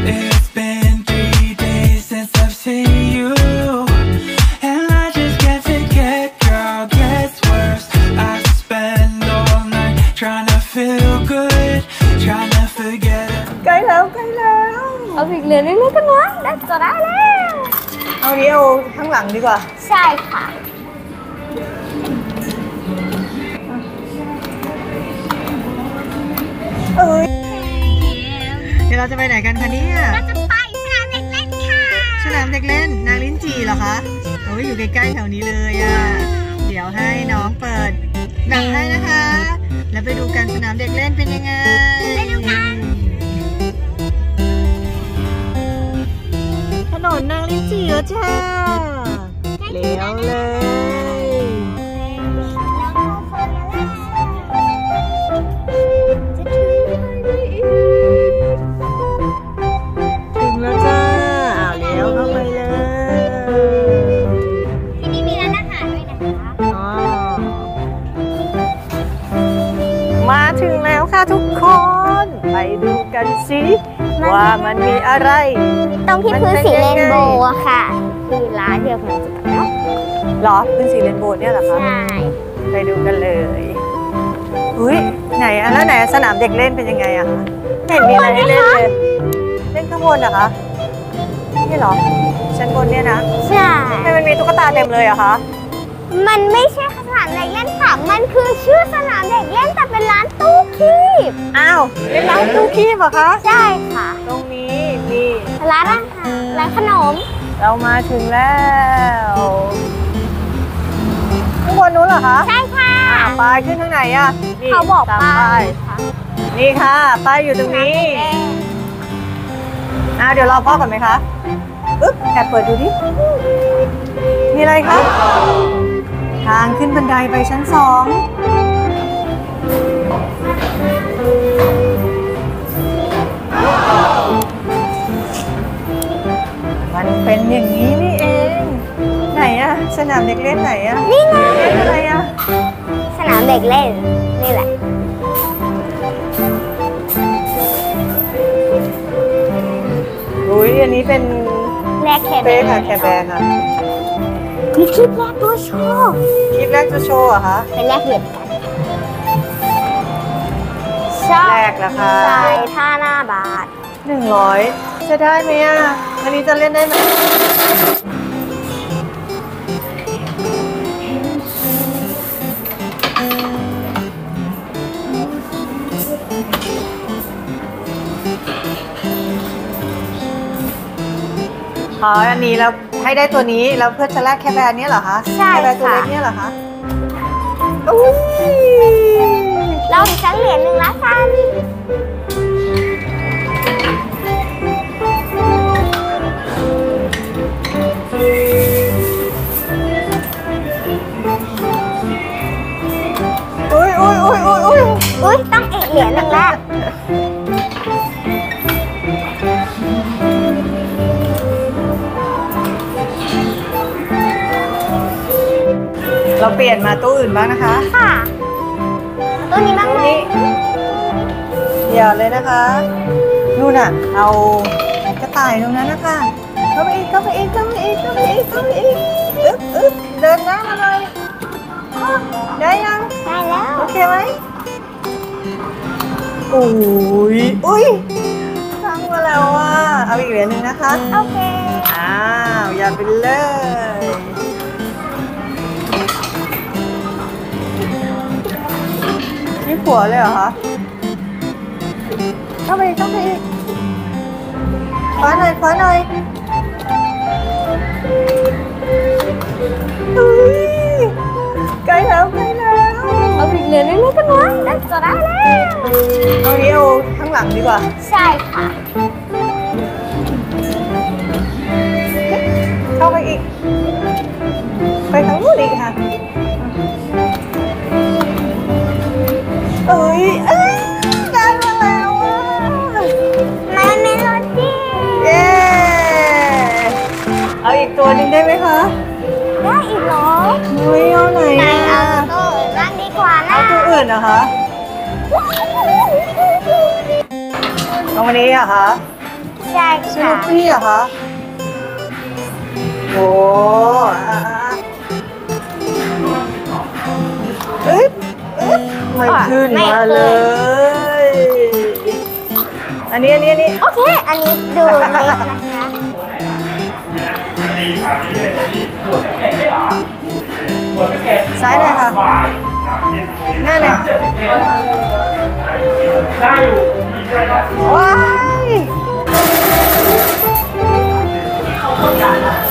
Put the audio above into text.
It's been 3 days since I've seen you, and I just can't forget, girl, gets worse. I spend all night trying to feel good, trying to forget it. ใกล้แล้วใกล้แล้วเอาอีกเหรียญนึงกันวะได้จะได้แล้วเอานี้เอาข้างหลังดีกว่าใช่ค่ะเดี๋ยวเราจะไปไหนกันคะเนี่ยเราจะไปสนามเด็กเล่นค่ะสนามเด็กเล่นนางลิ้นจี่เหรอคะโอ้ยอยู่ใกล้ๆแถวนี้เลยอ่ะเดี๋ยวให้น้องเปิดหนังให้นะคะแล้วไปดูกันสนามเด็กเล่นเป็นยังไงไปดูกันถนนนางลิ้นจี่แล้วจ้าเลี้ยวเลยถึงแล้วจ้าเลี้ยวเข้าไปเลยที่นี่มีร้านอาหารด้วยนะคะมาถึงแล้วค่ะทุกคนไปดูกันสิว่ามันมีอะไรตรงที่พื้นสีเรนโบว์อะค่ะคือร้านเดียวกันจุดนั้นหรอพื้นสีเรนโบว์เนี่ยเหรอคะใช่ไปดูกันเลยอุ้ยไหนอะแล้วไหนสนามเด็กเล่นเป็นยังไงอะคะไม่เห็นมีอะไรให้เล่นเลยเล่นข้างบนเหรอคะนี่เหรอชั้นบนเนี่ยนะใช่ทำไมมันมีตุ๊กตาเต็มเลยอะคะมันไม่ใช่สนามเด็กเล่นค่ะมันคือชื่อสนามเด็กเล่นแต่เป็นร้านตู้คีบอ้าวเป็นร้านตู้คีบเหรอคะใช่ค่ะตรงนี้มีร้านอาหารร้านขนมเรามาถึงแล้วข้างบนนู้นเหรอคะใช่ค่ะป้ายขึ้นทางไหนอะเขาบอกป้ายนี่ค่ะป้ายอยู่ตรงนี้เดี๋ยวรอพ่อก่อนไหมคะอึ๊บแอบเปิดดูดิมีอะไรคะทางขึ้นบันไดไปชั้น2มันเป็นอย่างนี้นี่เองไหนอะสนามเด็กเล่นไหนอะนี่ไงอะไรอะสนามเด็กเล่นนี่แหละอุ้ยอันนี้เป็นแรกแคร์แบร์ค่ะแคร์แบร์ค่ะมีคลิปแรกตัวโชว์คลิปแรกตัวโชว์เหรอคะเป็นแรกเหรียญกันแรกแล้วค่ะใช่ท่าหน้าบาท100จะได้ไหมอ่ะวันนี้จะเล่นได้ไหมอันนี้เราให้ได้ตัวนี้แล้วเพื่อจะแลกแคร์แบร์นี้เหรอคะใช่ค่ะแคร์แบร์ตัวเล็กนี้เหรอคะอุ้ยเราอีกสักเหรียญหนึ่งละกันอุ้ยต้องอีกเหรียญหนึ่งแล้วเราเปลี่ยนมาตู้อื่นบ้างนะคะค่ะตู้นี้บ้างนี้อย่าเลยนะคะนู่นน่ะเอากระต่ายตรงนั้นนะคะเข้าไปอีกอึ๊บเดินหน้ามาเลยได้ยังได้แล้วโอเคไหมอุ้ยตั้งมาแล้วอ่ะเอาอีกเหรียญหนึ่งนะคะโอเคอย่าไปเลยนี่ผัวเลยเหรอคะเข้าไปอีกคว้าหน่อยใกล้แล้วเอาอีกเหรียญนึงกันวะได้จะได้แล้วเอานี้เอาข้างหลังดีกว่าใช่ค่ะเข้าไปอีกไปทางนู้นอีกค่ะได้มาแล้วอ่ะมันเมโลดี้เย้เอาอีกตัวหนึ่งได้ไหมคะได้อีกเหรอเอาไหนเอาตัวอื่นนั่นดีกว่านะเอาตัวอื่นเหรอคะเอาวันนี้อะคะใช่สค่ะนุปี้เหรอคะโอ้เอ๊ะไม่ขึ้นมาเลย อันนี้โอเค อันนี้ดูเล็กนะคะซ้ายเลยค่ะหน้าเลยว้าย